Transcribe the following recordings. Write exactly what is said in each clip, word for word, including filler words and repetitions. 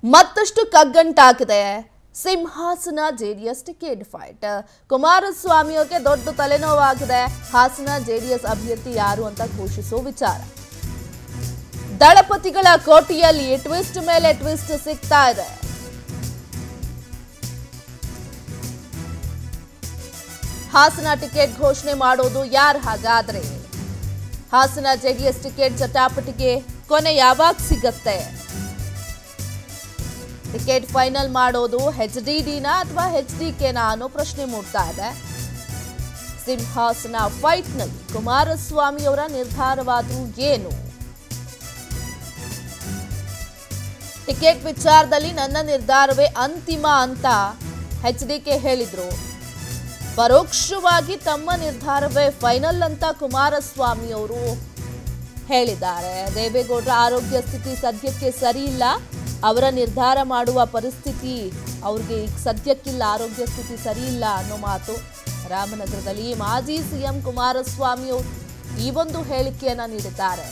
ಮತ್ತಷ್ಟು ಕಗ್ಗಂಟಾಗಿದೆ ಸಿಂಹಾಸನ JDS ticket fight. Kumaraswamy ಅವರಿಗೆ ದೊಡ್ಡ ತಲೆನೋವಾಗಿದೆ. ಹಾಸನ ಜೆಡಿಎಸ್ ಅಭ್ಯರ್ಥಿ ಯಾರು ಅಂತ ಘೋಷಿಸುವ ವಿಚಾರ. ದಳಪತಿಗಳ ಕೋಟೆಯಲ್ಲಿ ಟ್ವಿಸ್ಟ್ ಮೇಲೆ ಟ್ವಿಸ್ಟ್ ಸಿಗ್ತಾ ಇದೆ. ಹಾಸನ ಟಿಕೆಟ್ ಘೋಷಣೆ ಮಾಡೋದು ಯಾರು ಹಾಗಾದ್ರೆ? ಹಾಸನ ಜೆಡಿಎಸ್ ಟಿಕೆಟ್ ಜಟಾಪಟಿಗೆ ಕೊನೆ ಯಾವಾಗ ಸಿಗತ್ತೆ? ಟಿಕೆಟ್ ಫೈನಲ್ ಮಾಡೋದು ಎಚ್ ಡಿ ಡಿನಾ ಅಥವಾ ಎಚ್ ಡಿ ಕೆನಾ ಅನ್ನೋ ಪ್ರಶ್ನೆ ಮೂಡ್ತಾ ಇದೆ. ಸಿಂಹಾಸನ ಫೈಟ್ನಲ್ಲಿ ಕುಮಾರಸ್ವಾಮಿ ಅವರ ನಿರ್ಧಾರವಾದ್ರೂ ಏನು? ಟಿಕೆಟ್ ವಿಚಾರದಲ್ಲಿ ನನ್ನ ನಿರ್ಧಾರವೇ ಅಂತಿಮ ಅಂತ ಎಚ್ ಡಿ ಕೆ ಹೇಳಿದ್ರು. ಪರೋಕ್ಷವಾಗಿ ತಮ್ಮ ನಿರ್ಧಾರವೇ ಫೈನಲ್ ಅಂತ ಕುಮಾರಸ್ವಾಮಿ ಅವರು ಹೇಳಿದ್ದಾರೆ. ದೇವೇಗೌಡರ ಆರೋಗ್ಯ ಸ್ಥಿತಿ ಸದ್ಯಕ್ಕೆ ಸರಿ ಇಲ್ಲ, ಅವರ ನಿರ್ಧಾರ ಮಾಡುವ ಪರಿಸ್ಥಿತಿ ಅವ್ರಿಗೆ ಈಗ ಸದ್ಯಕ್ಕಿಲ್ಲ, ಆರೋಗ್ಯ ಸ್ಥಿತಿ ಸರಿ ಇಲ್ಲ ಅನ್ನೋ ಮಾತು. ರಾಮನಗರದಲ್ಲಿ ಮಾಜಿ ಸಿಎಂ ಕುಮಾರಸ್ವಾಮಿ ಅವರು ಈ ಒಂದು ಹೇಳಿಕೆಯನ್ನ ನೀಡಿದ್ದಾರೆ.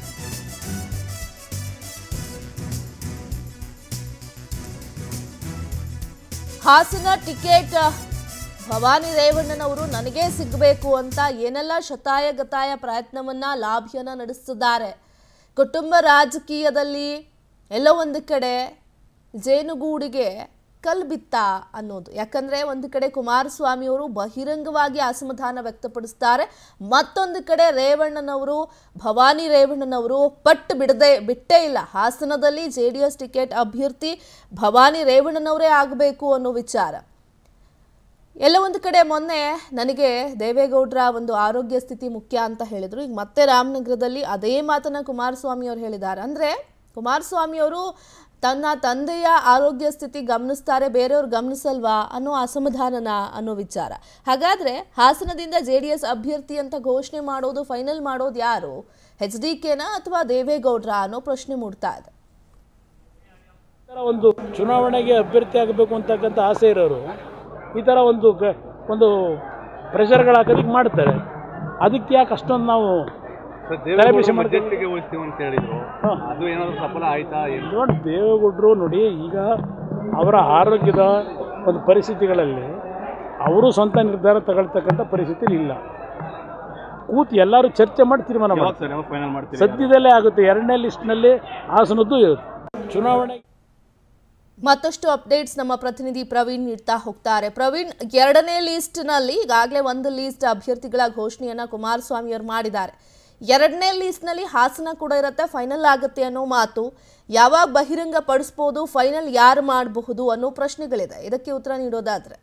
ಹಾಸನ ಟಿಕೆಟ್ ಭವಾನಿ ರೇವಣ್ಣನವರು ನನಗೇ ಸಿಗಬೇಕು ಅಂತ ಏನೆಲ್ಲ ಶತಾಯ ಗತಾಯ ಪ್ರಯತ್ನವನ್ನ ಲಾಭಿಯನ್ನ ನಡೆಸುತ್ತಿದ್ದಾರೆ. ಕುಟುಂಬ ರಾಜಕೀಯದಲ್ಲಿ ಎಲ್ಲೋ ಒಂದು ಕಡೆ ಜೇನುಗೂಡಿಗೆ ಕಲ್ಬಿತ್ತ ಅನ್ನೋದು. ಯಾಕಂದ್ರೆ ಒಂದು ಕಡೆ ಕುಮಾರಸ್ವಾಮಿ ಅವರು ಬಹಿರಂಗವಾಗಿ ಅಸಮಾಧಾನ ವ್ಯಕ್ತಪಡಿಸ್ತಾರೆ, ಮತ್ತೊಂದು ಕಡೆ ರೇವಣ್ಣನವರು ಭವಾನಿ ರೇವಣ್ಣನವರು ಪಟ್ಟು ಬಿಡದೆ ಬಿಟ್ಟೇ ಇಲ್ಲ. ಹಾಸನದಲ್ಲಿ ಜೆ ಡಿ ಎಸ್ ಟಿಕೆಟ್ ಅಭ್ಯರ್ಥಿ ಭವಾನಿ ರೇವಣ್ಣನವರೇ ಆಗಬೇಕು ಅನ್ನೋ ವಿಚಾರ. ಎಲ್ಲ ಒಂದು ಕಡೆ ಮೊನ್ನೆ ನನಗೆ ದೇವೇಗೌಡರ ಒಂದು ಆರೋಗ್ಯ ಸ್ಥಿತಿ ಮುಖ್ಯ ಅಂತ ಹೇಳಿದ್ರು. ಈಗ ಮತ್ತೆ ರಾಮನಗರದಲ್ಲಿ ಅದೇ ಮಾತನ್ನ ಕುಮಾರಸ್ವಾಮಿ ಅವರು ಹೇಳಿದ್ದಾರೆ. ಅಂದ್ರೆ ಕುಮಾರಸ್ವಾಮಿ ಅವರು ತನ್ನ ತಂದೆಯ ಆರೋಗ್ಯ ಸ್ಥಿತಿ ಗಮನಿಸ್ತಾರೆ, ಬೇರೆಯವ್ರು ಗಮನಿಸಲ್ವಾ ಅನ್ನೋ ಅಸಮಾಧಾನನ ಅನ್ನೋ ವಿಚಾರ. ಹಾಗಾದ್ರೆ ಹಾಸನದಿಂದ ಜೆ ಡಿ ಎಸ್ ಅಭ್ಯರ್ಥಿ ಅಂತ ಘೋಷಣೆ ಮಾಡೋದು, ಫೈನಲ್ ಮಾಡೋದು ಯಾರು? ಎಚ್ ಡಿ ಕೆನಾ ಅಥವಾ ದೇವೇಗೌಡರ ಅನ್ನೋ ಪ್ರಶ್ನೆ ಮೂಡ್ತಾ ಇದೆ. ಒಂದು ಚುನಾವಣೆಗೆ ಅಭ್ಯರ್ಥಿ ಆಗಬೇಕು ಅಂತಕ್ಕಂಥ ಆಸೆ ಇರೋರು ಈ ಥರ ಒಂದು ಒಂದು ಪ್ರೆಷರ್ಗಳು ಹಾಕೋದಕ್ಕೆ ಮಾಡ್ತಾರೆ. ಅದಕ್ಕೆ ಯಾಕೆ ಅಷ್ಟೊಂದು ನಾವು ಮಧ್ಯಸ್ಥಿಕೆ ವಹಿಸ್ತೀವಿ ಅಂತ ಹೇಳಿದ್ರು, ಅದು ಏನಾದರೂ ಸಫಲ ಆಯ್ತಾ? ನೋಡಿ, ದೇವೇಗೌಡರು ನೋಡಿ, ಈಗ ಅವರ ಆರೋಗ್ಯದ ಒಂದು ಪರಿಸ್ಥಿತಿಗಳಲ್ಲಿ ಅವರು ಸ್ವಂತ ನಿರ್ಧಾರ ತಗೊಳ್ತಕ್ಕಂಥ ಪರಿಸ್ಥಿತಿ ಇಲ್ಲ. ಕೂತು ಎಲ್ಲರೂ ಚರ್ಚೆ ಮಾಡಿ ತೀರ್ಮಾನ ಮಾಡ್ತಾರೆ. ಸದ್ಯದಲ್ಲೇ ಆಗುತ್ತೆ. ಎರಡನೇ ಲಿಸ್ಟ್ನಲ್ಲಿ ಹಾಸನದ್ದು ಚುನಾವಣೆ. ಮತ್ತಷ್ಟು ಅಪ್ಡೇಟ್ಸ್ ನಮ್ಮ ಪ್ರತಿನಿಧಿ ಪ್ರವೀಣ್ ನೀಡ್ತಾ ಹೋಗ್ತಾರೆ. ಪ್ರವೀಣ್, ಎರಡನೇ ಲಿಸ್ಟ್ ನಲ್ಲಿ ಈಗಾಗಲೇ ಒಂದು ಲಿಸ್ಟ್ ಅಭ್ಯರ್ಥಿಗಳ ಘೋಷಣೆಯನ್ನ ಕುಮಾರಸ್ವಾಮಿ ಅವರು ಮಾಡಿದ್ದಾರೆ. ಎರಡನೇ ಲಿಸ್ಟ್ ನಲ್ಲಿ ಹಾಸನ ಕೂಡ ಇರುತ್ತೆ, ಫೈನಲ್ ಆಗುತ್ತೆ ಅನ್ನೋ ಮಾತು. ಯಾವಾಗ ಬಹಿರಂಗ ಪಡಿಸಬಹುದು, ಫೈನಲ್ ಯಾರು ಮಾಡಬಹುದು ಅನ್ನೋ ಪ್ರಶ್ನೆಗಳಿದೆ. ಇದಕ್ಕೆ ಉತ್ತರ ನೀಡೋದಾದ್ರೆ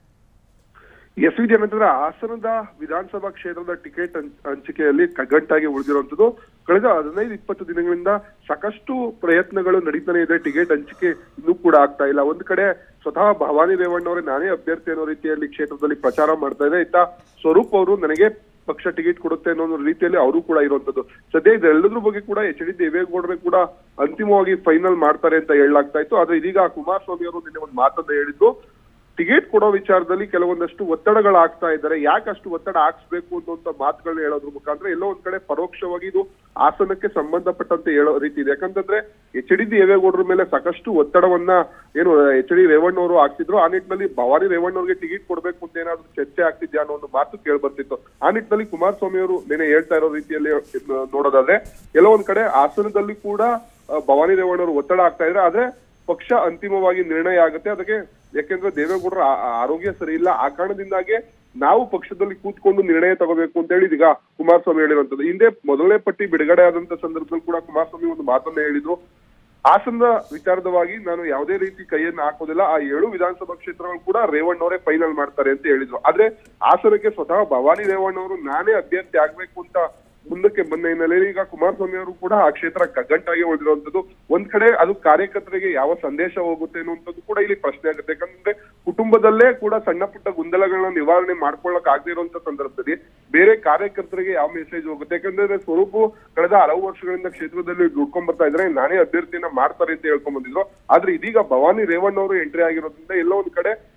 ಎಸ್ ವಿ ಜನಂದ್ರ ಹಾಸನದ ವಿಧಾನಸಭಾ ಕ್ಷೇತ್ರದ ಟಿಕೆಟ್ ಹಂಚಿಕೆಯಲ್ಲಿ ಕಗ್ಗಂಟಾಗಿ ಉಳಿದಿರುವಂತದ್ದು. ಕಳೆದ ಹದಿನೈದು ಇಪ್ಪತ್ತು ದಿನಗಳಿಂದ ಸಾಕಷ್ಟು ಪ್ರಯತ್ನಗಳು ನಡೀತಾನೆ ಇದೆ. ಟಿಕೆಟ್ ಹಂಚಿಕೆ ಇನ್ನೂ ಕೂಡ ಆಗ್ತಾ ಇಲ್ಲ. ಒಂದು ಕಡೆ ಸ್ವತಃ ಭವಾನಿ ರೇವಣ್ಣ ಅವರೇ ನಾನೇ ಅಭ್ಯರ್ಥಿ ಅನ್ನೋ ರೀತಿಯಲ್ಲಿ ಕ್ಷೇತ್ರದಲ್ಲಿ ಪ್ರಚಾರ ಮಾಡ್ತಾ ಇದೆ. ಇತ್ತ ಸ್ವರೂಪ್ ಅವರು ನನಗೆ ಪಕ್ಷ ಟಿಕೆಟ್ ಕೊಡುತ್ತೆ ಅನ್ನೋ ಒಂದು ರೀತಿಯಲ್ಲಿ ಅವರು ಕೂಡ ಇರುವಂತದ್ದು. ಸದ್ಯ ಇದೆಲ್ಲದ್ರ ಬಗ್ಗೆ ಕೂಡ ಎಚ್ ಡಿ ದೇವೇಗೌಡರೇ ಕೂಡ ಅಂತಿಮವಾಗಿ ಫೈನಲ್ ಮಾಡ್ತಾರೆ ಅಂತ ಹೇಳಲಾಗ್ತಾ ಇತ್ತು. ಆದ್ರೆ ಇದೀಗ ಕುಮಾರಸ್ವಾಮಿ ಅವರು ನಿನ್ನೆ ಒಂದು ಮಾತನ್ನ ಹೇಳಿದ್ದು, ಟಿಕೆಟ್ ಕೊಡೋ ವಿಚಾರದಲ್ಲಿ ಕೆಲವೊಂದಷ್ಟು ಒತ್ತಡಗಳು ಆಗ್ತಾ ಇದ್ದಾರೆ, ಯಾಕೆ ಅಷ್ಟು ಒತ್ತಡ ಹಾಕ್ಸ್ಬೇಕು ಅನ್ನುವಂತ ಮಾತುಗಳನ್ನ ಹೇಳೋದ್ರ ಮುಖಾಂತರ ಎಲ್ಲೋ ಒಂದ್ ಕಡೆ ಪರೋಕ್ಷವಾಗಿ ಇದು ಹಾಸನಕ್ಕೆ ಸಂಬಂಧಪಟ್ಟಂತೆ ಹೇಳೋ ರೀತಿ ಇದೆ. ಯಾಕಂತಂದ್ರೆ ಎಚ್ ಡಿ ದೇವೇಗೌಡರ ಮೇಲೆ ಸಾಕಷ್ಟು ಒತ್ತಡವನ್ನ ಏನು ಎಚ್ ಡಿ ರೇವಣ್ಣ ಅವರು ಆಗ್ತಿದ್ರು. ಆ ನಿಟ್ಟಿನಲ್ಲಿ ಭವಾನಿ ರೇವಣ್ಣ ಅವ್ರಿಗೆ ಟಿಕೆಟ್ ಕೊಡ್ಬೇಕು ಅಂತ ಏನಾದ್ರು ಚರ್ಚೆ ಆಗ್ತಿದ್ಯಾ ಅನ್ನೋ ಒಂದು ಮಾತು ಕೇಳಿ ಬರ್ತಿತ್ತು. ಆ ನಿಟ್ಟಿನಲ್ಲಿ ಕುಮಾರಸ್ವಾಮಿ ಅವರು ನಿನ್ನೆ ಹೇಳ್ತಾ ಇರೋ ರೀತಿಯಲ್ಲಿ ನೋಡೋದಾದ್ರೆ ಎಲ್ಲೋ ಒಂದ್ ಕಡೆ ಹಾಸನದಲ್ಲಿ ಕೂಡ ಭವಾನಿ ರೇವಣ್ಣ ಅವರು ಒತ್ತಡ ಆಗ್ತಾ ಇದ್ರೆ, ಆದ್ರೆ ಪಕ್ಷ ಅಂತಿಮವಾಗಿ ನಿರ್ಣಯ ಆಗುತ್ತೆ. ಅದಕ್ಕೆ ಯಾಕೆಂದ್ರೆ ದೇವೇಗೌಡರ ಆರೋಗ್ಯ ಸರಿ ಇಲ್ಲ, ಆ ಕಾರಣದಿಂದಾಗೆ ನಾವು ಪಕ್ಷದಲ್ಲಿ ಕೂತ್ಕೊಂಡು ನಿರ್ಣಯ ತಗೋಬೇಕು ಅಂತ ಹೇಳಿ ಈಗ ಕುಮಾರಸ್ವಾಮಿ ಹೇಳಿರುವಂತದ್ದು. ಹಿಂದೆ ಮೊದಲನೇ ಪಟ್ಟಿ ಬಿಡುಗಡೆ ಆದಂತ ಸಂದರ್ಭದಲ್ಲಿ ಕೂಡ ಕುಮಾರಸ್ವಾಮಿ ಒಂದು ಮಾತನ್ನ ಹೇಳಿದ್ರು, ಹಾಸನದ ವಿಚಾರದವಾಗಿ ನಾನು ಯಾವುದೇ ರೀತಿ ಕೈಯನ್ನು ಹಾಕೋದಿಲ್ಲ, ಆ ಏಳು ವಿಧಾನಸಭಾ ಕ್ಷೇತ್ರಗಳು ಕೂಡ ರೇವಣ್ಣ ಅವರೇ ಫೈನಲ್ ಮಾಡ್ತಾರೆ ಅಂತ ಹೇಳಿದ್ರು. ಆದ್ರೆ ಹಾಸನಕ್ಕೆ ಸ್ವತಃ ಭವಾನಿ ರೇವಣ್ಣ ಅವರು ನಾನೇ ಅಭ್ಯರ್ಥಿ ಆಗ್ಬೇಕು ಅಂತ ಮುಂದಕ್ಕೆ ಬಂದ ಹಿನ್ನೆಲೆಯಲ್ಲಿ ಈಗ ಕುಮಾರಸ್ವಾಮಿ ಅವರು ಕೂಡ ಆ ಕ್ಷೇತ್ರ ಕಗ್ಗಂಟಾಗಿ ಉಳಿದಿರುವಂತದ್ದು. ಒಂದ್ ಕಡೆ ಅದು ಕಾರ್ಯಕರ್ತರಿಗೆ ಯಾವ ಸಂದೇಶ ಹೋಗುತ್ತೆ ಅನ್ನುವಂಥದ್ದು ಕೂಡ ಇಲ್ಲಿ ಪ್ರಶ್ನೆ ಆಗುತ್ತೆ. ಯಾಕಂದ್ರೆ ಕುಟುಂಬದಲ್ಲೇ ಕೂಡ ಸಣ್ಣ ಪುಟ್ಟ ಗೊಂದಲಗಳನ್ನ ನಿವಾರಣೆ ಮಾಡ್ಕೊಳ್ಳಕ್ ಆಗದೆ ಇರುವಂತ ಸಂದರ್ಭದಲ್ಲಿ ಬೇರೆ ಕಾರ್ಯಕರ್ತರಿಗೆ ಯಾವ ಮೆಸೇಜ್ ಹೋಗುತ್ತೆ? ಯಾಕಂದ್ರೆ ಸ್ವರೂಪು ಕಳೆದ ಹಲವು ವರ್ಷಗಳಿಂದ ಕ್ಷೇತ್ರದಲ್ಲಿ ದುಡ್ಕೊಂಡ್ ಬರ್ತಾ ಇದ್ರೆ ನಾನೇ ಅಭ್ಯರ್ಥಿಯನ್ನ ಮಾಡ್ತಾರೆ ಅಂತ ಹೇಳ್ಕೊಂಡ್ ಬಂದಿದ್ರು. ಆದ್ರೆ ಇದೀಗ ಭವಾನಿ ರೇವಣ್ಣ ಅವರು ಎಂಟ್ರಿ ಆಗಿರೋದ್ರಿಂದ ಎಲ್ಲೋ ಒಂದ್ ಕಡೆ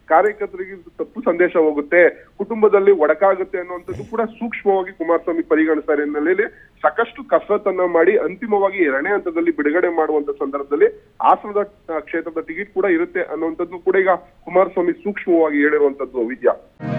ಕಾರ್ಯಕರ್ತರಿಗೆ ತಪ್ಪು ಸಂದೇಶ ಹೋಗುತ್ತೆ, ಕುಟುಂಬದಲ್ಲಿ ಒಡಕಾಗುತ್ತೆ ಅನ್ನುವಂಥದ್ದು ಕೂಡ ಸೂಕ್ಷ್ಮವಾಗಿ ಕುಮಾರಸ್ವಾಮಿ ಪರಿಗಣಿಸ್ತಾರೆ ಹಿನ್ನೆಲೆಯಲ್ಲಿ ಸಾಕಷ್ಟು ಕಸರತ್ತನ್ನ ಮಾಡಿ ಅಂತಿಮವಾಗಿ ಎರಡನೇ ಹಂತದಲ್ಲಿ ಬಿಡುಗಡೆ ಮಾಡುವಂತ ಸಂದರ್ಭದಲ್ಲಿ ಹಾಸನದ ಕ್ಷೇತ್ರದ ಟಿಕೆಟ್ ಕೂಡ ಇರುತ್ತೆ ಅನ್ನುವಂಥದ್ದು ಕೂಡ ಈಗ ಕುಮಾರಸ್ವಾಮಿ ಸೂಕ್ಷ್ಮವಾಗಿ ಹೇಳಿರುವಂತದ್ದು ವಿದ್ಯಾ.